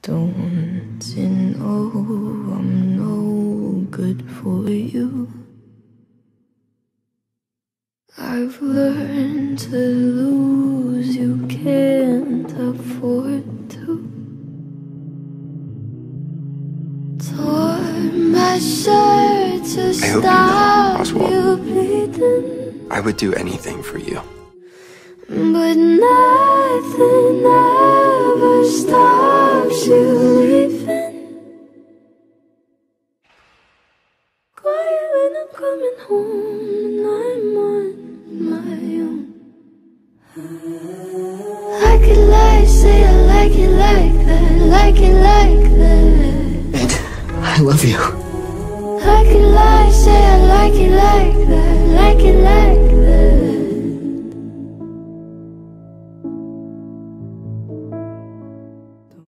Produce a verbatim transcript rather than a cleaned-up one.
Don't you know I'm no good for you? I've learned to lose, you can't afford to. Tore my shirt to stop you bleeding. I would do anything for you. But nothing ever stops you leaving. Quiet when I'm coming home and I'm on my own. I could lie, say I like it like that, like it like that. Ed, I love you. I could lie, say I like it like that, like it like that.